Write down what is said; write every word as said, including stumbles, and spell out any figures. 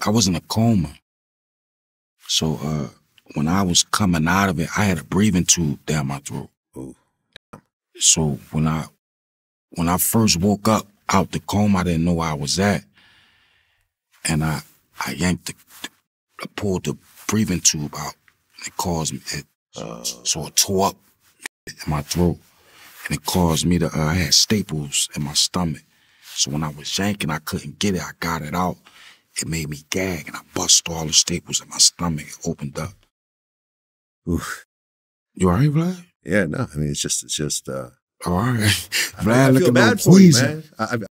I was in a coma. So uh, when I was coming out of it, I had a breathing tube down my throat. Ooh. So when I when I first woke up out the coma, I didn't know where I was at, and I I yanked the, I pulled the breathing tube out. It caused me it, uh, so it tore up in my throat, and it caused me to. Uh, I had staples in my stomach. So when I was yanking, I couldn't get it. I got it out. It made me gag, and I bust all the staples in my stomach. It opened up. Oof. You all right, Vlad? Yeah, no. I mean, it's just, it's just. Uh, all right, Vlad, I, I feel looking bad no for you, man. I, I,